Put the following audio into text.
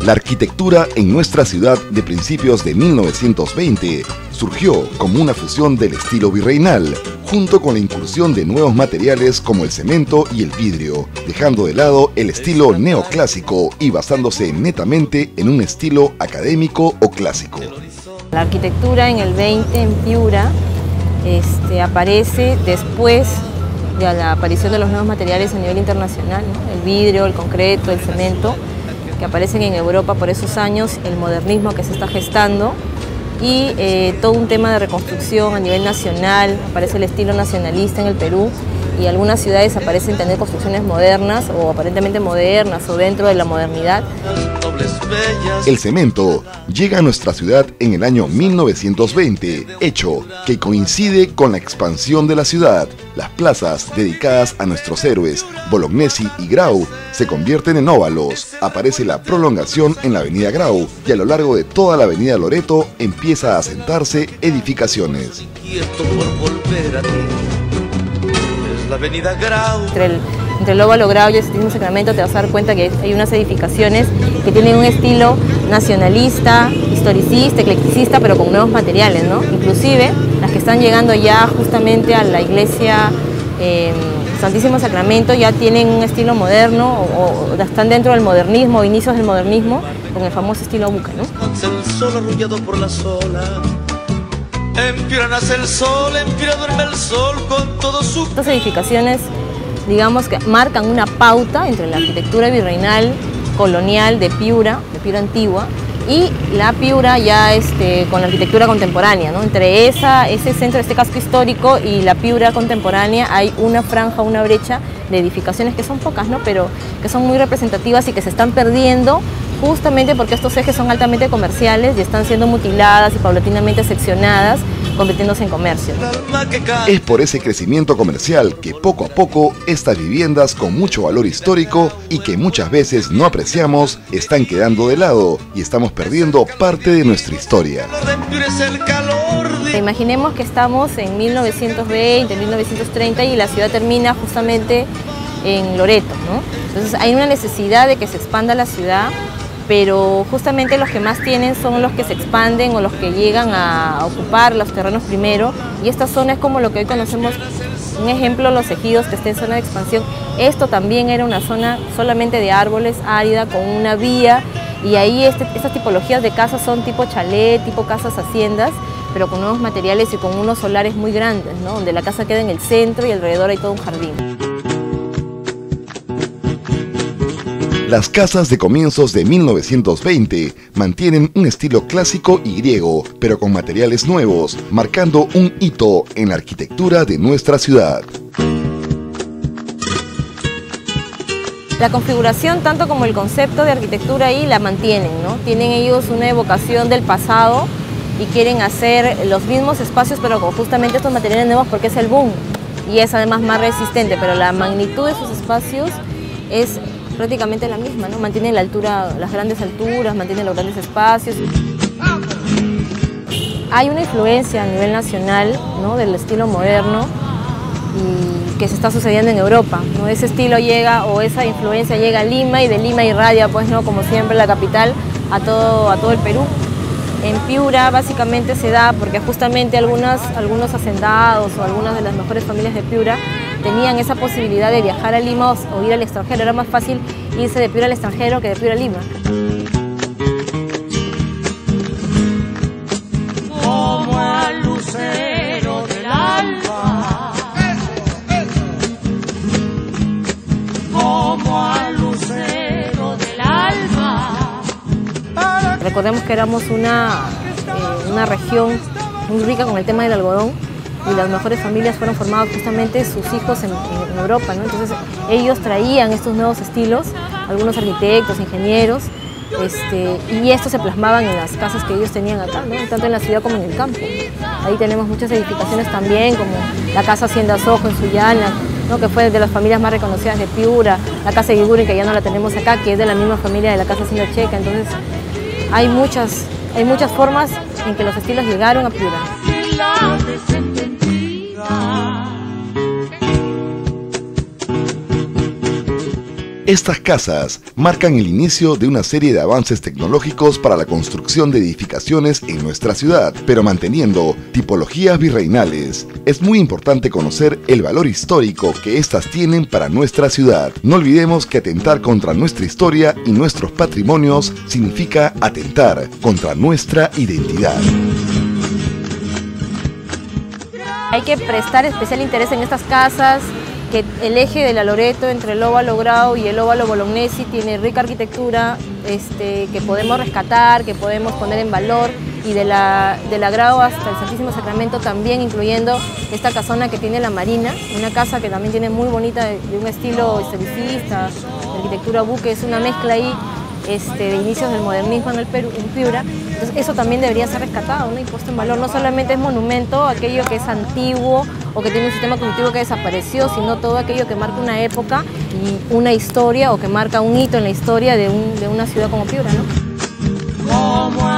La arquitectura en nuestra ciudad de principios de 1920 surgió como una fusión del estilo virreinal, junto con la incursión de nuevos materiales como el cemento y el vidrio, dejando de lado el estilo neoclásico y basándose netamente en un estilo académico o clásico. La arquitectura en el 20 en Piura aparece después de la aparición de los nuevos materiales a nivel internacional, ¿no? El vidrio, el concreto, el cemento, que aparecen en Europa por esos años, el modernismo que se está gestando y todo un tema de reconstrucción a nivel nacional. Aparece el estilo nacionalista en el Perú y algunas ciudades aparecen tener construcciones modernas o aparentemente modernas o dentro de la modernidad. El cemento llega a nuestra ciudad en el año 1920, hecho que coincide con la expansión de la ciudad. Las plazas dedicadas a nuestros héroes, Bolognesi y Grau, se convierten en óvalos. Aparece la prolongación en la avenida Grau y a lo largo de toda la avenida Loreto empieza a asentarse edificaciones. Entre el óvalo Grau y el Santísimo Sacramento te vas a dar cuenta que hay unas edificaciones que tienen un estilo nacionalista, historicista, eclecticista, pero con nuevos materiales, ¿no? Inclusive las que están llegando ya justamente a la iglesia Santísimo Sacramento ya tienen un estilo moderno o están dentro del modernismo, inicios del modernismo, con el famoso estilo buca, ¿no? El sol arrullado por las olas. En Piura nace el sol, en Piura duerme el sol con todo su... Estas edificaciones, digamos que marcan una pauta entre la arquitectura virreinal, colonial de Piura antigua, y la Piura ya con la arquitectura contemporánea, ¿no? Entre ese centro, este casco histórico y la Piura contemporánea hay una franja, una brecha de edificaciones que son pocas, ¿no? Pero que son muy representativas y que se están perdiendo justamente porque estos ejes son altamente comerciales y están siendo mutiladas y paulatinamente seccionadas, convirtiéndose en comercio. Es por ese crecimiento comercial que poco a poco estas viviendas con mucho valor histórico y que muchas veces no apreciamos están quedando de lado y estamos perdiendo parte de nuestra historia. Imaginemos que estamos en 1920, 1930 y la ciudad termina justamente en Loreto, ¿no? Entonces hay una necesidad de que se expanda la ciudad, pero justamente los que más tienen son los que se expanden o los que llegan a ocupar los terrenos primero, y esta zona es como lo que hoy conocemos, un ejemplo, Los Ejidos, que está en zona de expansión. Esto también era una zona solamente de árboles, árida, con una vía, y ahí estas tipologías de casas son tipo chalet, tipo casas haciendas, pero con nuevos materiales y con unos solares muy grandes, ¿no? Donde la casa queda en el centro y alrededor hay todo un jardín. Las casas de comienzos de 1920 mantienen un estilo clásico y griego, pero con materiales nuevos, marcando un hito en la arquitectura de nuestra ciudad. La configuración, tanto como el concepto de arquitectura ahí, la mantienen, ¿no? Tienen ellos una evocación del pasado y quieren hacer los mismos espacios, pero con justamente estos materiales nuevos porque es el boom y es además más resistente, pero la magnitud de sus espacios es prácticamente la misma, ¿no? Mantiene la altura, las grandes alturas, mantiene los grandes espacios. Hay una influencia a nivel nacional, ¿no? Del estilo moderno y que se está sucediendo en Europa, ¿no? Ese estilo llega, o esa influencia llega a Lima y de Lima irradia, pues, ¿no? Como siempre, la capital a todo el Perú. En Piura básicamente se da porque justamente algunos hacendados o algunas de las mejores familias de Piura tenían esa posibilidad de viajar a Lima o ir al extranjero. Era más fácil irse de Piura al extranjero que de Piura a Lima. Como al lucero del alba, como al lucero del alba. Recordemos que éramos una región muy rica con el tema del algodón y las mejores familias fueron formadas justamente sus hijos en Europa, ¿no? Entonces ellos traían estos nuevos estilos, algunos arquitectos, ingenieros, y estos se plasmaban en las casas que ellos tenían acá, ¿no? Tanto en la ciudad como en el campo. Ahí tenemos muchas edificaciones también, como la Casa Hacienda Sojo en Sullana, ¿no? Que fue de las familias más reconocidas de Piura, la Casa Guiguren, que ya no la tenemos acá, que es de la misma familia de la Casa Hacienda Checa. Entonces hay muchas formas en que los estilos llegaron a Piura. Estas casas marcan el inicio de una serie de avances tecnológicos para la construcción de edificaciones en nuestra ciudad, pero manteniendo tipologías virreinales. Es muy importante conocer el valor histórico que estas tienen para nuestra ciudad. No olvidemos que atentar contra nuestra historia y nuestros patrimonios significa atentar contra nuestra identidad. Hay que prestar especial interés en estas casas, que el eje de la Loreto entre el óvalo Grau y el óvalo Bolognesi tiene rica arquitectura que podemos rescatar, que podemos poner en valor, y de la Grau hasta el Santísimo Sacramento también, incluyendo esta casona que tiene la Marina, una casa que también tiene muy bonita, de un estilo historicista, de arquitectura buque, es una mezcla ahí de inicios del modernismo en Piura. Entonces eso también debería ser rescatado, ¿no? Y puesto en valor. No solamente es monumento aquello que es antiguo o que tiene un sistema cognitivo que desapareció, sino todo aquello que marca una época y una historia, o que marca un hito en la historia de una ciudad como Piura, ¿no?